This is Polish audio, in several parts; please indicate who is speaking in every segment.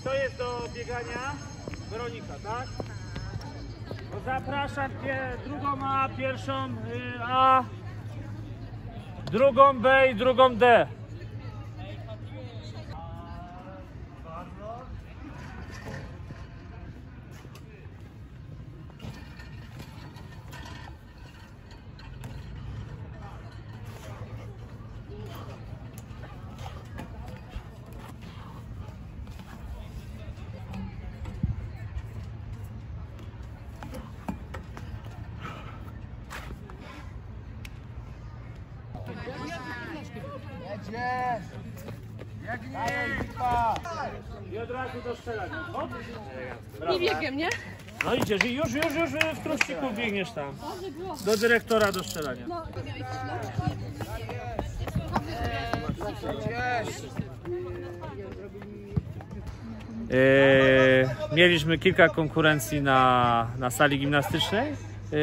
Speaker 1: Kto jest do biegania? Weronika, tak? To zapraszam drugą A, pierwszą A, drugą B i drugą D. I od razu do strzelania.
Speaker 2: Nie biegiem, nie?
Speaker 1: No idziesz i już w truściku biegniesz tam. Do dyrektora do strzelania. Mieliśmy kilka konkurencji na sali gimnastycznej.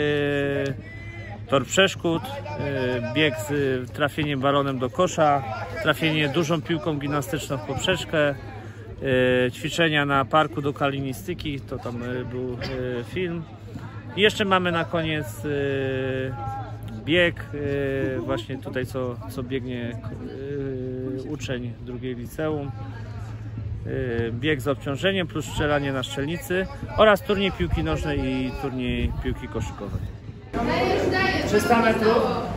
Speaker 1: Tor przeszkód, bieg z trafieniem balonem do kosza, trafienie dużą piłką gimnastyczną w poprzeczkę, ćwiczenia na parku do kalinistyki, to tam był film. I jeszcze mamy na koniec bieg, właśnie tutaj co biegnie uczeń drugiej liceum. Bieg z obciążeniem plus strzelanie na strzelnicy oraz turniej piłki nożnej i turniej piłki koszykowej. 300 metrów.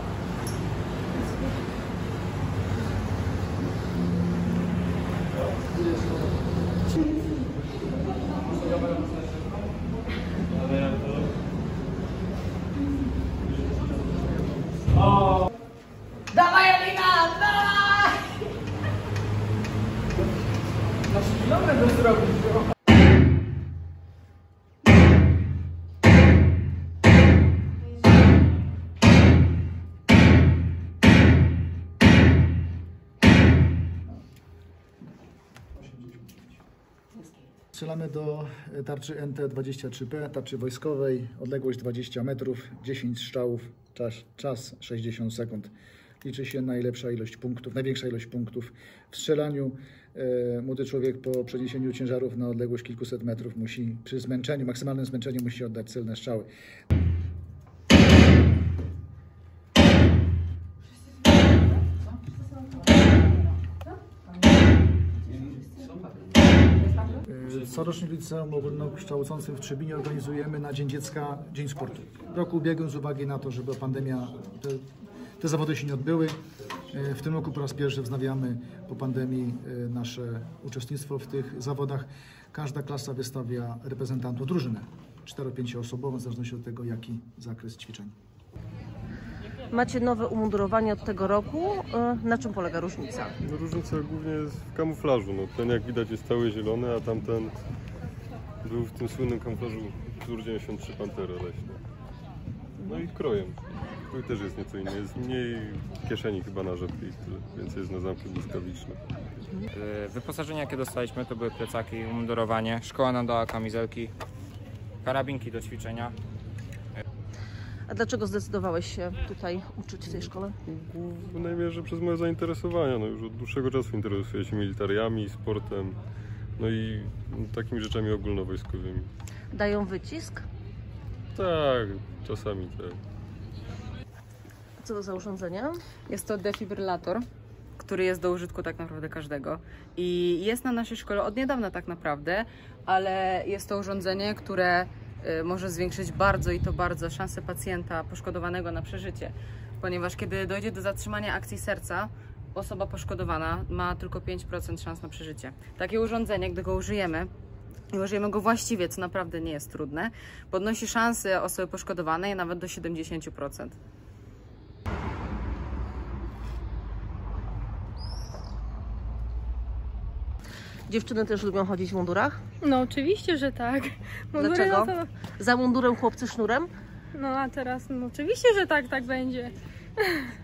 Speaker 1: O!
Speaker 2: Dawaj, Alina! Dawaj!
Speaker 1: Nasz kilometr zrobić.
Speaker 3: Strzelamy do tarczy NT-23P, tarczy wojskowej, odległość 20 metrów, 10 strzałów, czas 60 sekund. Liczy się najlepsza ilość punktów, największa ilość punktów w strzelaniu. Młody człowiek po przeniesieniu ciężarów na odległość kilkuset metrów musi przy zmęczeniu, maksymalnym zmęczeniu musi oddać celne strzały. Corocznie w Liceum Ogólnokształcącym w Trzebinie organizujemy na Dzień Dziecka Dzień Sportu. W roku ubiegłym z uwagi na to, że była pandemia, te zawody się nie odbyły. W tym roku po raz pierwszy wznawiamy po pandemii nasze uczestnictwo w tych zawodach. Każda klasa wystawia reprezentantów drużyny, 4-5 osobową, w zależności od tego, jaki zakres ćwiczeń.
Speaker 4: Macie nowe umundurowanie od tego roku. Na czym polega różnica?
Speaker 5: No, różnica głównie jest w kamuflażu. No, ten, jak widać, jest cały zielony, a tamten był w tym słynnym kamuflażu Wzór 93 Pantery leśne. No i krojem. Krój też jest nieco inny. Jest mniej kieszeni chyba na rzepkę i tyle. Więcej jest na zamki błyskawiczne.
Speaker 6: Wyposażenie, jakie dostaliśmy, to były plecaki, umundurowanie. Szkoła nam dała kamizelki, karabinki do ćwiczenia.
Speaker 4: A dlaczego zdecydowałeś się tutaj uczyć w tej szkole?
Speaker 5: Najmniejsze przez moje zainteresowania. No, już od dłuższego czasu interesuję się militariami, sportem, no i takimi rzeczami ogólnowojskowymi.
Speaker 4: Dają wycisk?
Speaker 5: Tak, czasami tak.
Speaker 4: Co to za urządzenie?
Speaker 7: Jest to defibrylator, który jest do użytku tak naprawdę każdego. I jest na naszej szkole od niedawna tak naprawdę, ale jest to urządzenie, które może zwiększyć bardzo i to bardzo szanse pacjenta poszkodowanego na przeżycie. Ponieważ kiedy dojdzie do zatrzymania akcji serca, osoba poszkodowana ma tylko 5% szans na przeżycie. Takie urządzenie, gdy go użyjemy, i użyjemy go właściwie, co naprawdę nie jest trudne, podnosi szanse osoby poszkodowanej nawet do 70%.
Speaker 4: Dziewczyny też lubią chodzić w mundurach?
Speaker 2: No oczywiście, że tak. Mundury,
Speaker 4: Dlaczego?
Speaker 2: no to...
Speaker 4: Za mundurem chłopcy sznurem?
Speaker 2: No a teraz, no oczywiście, że tak będzie.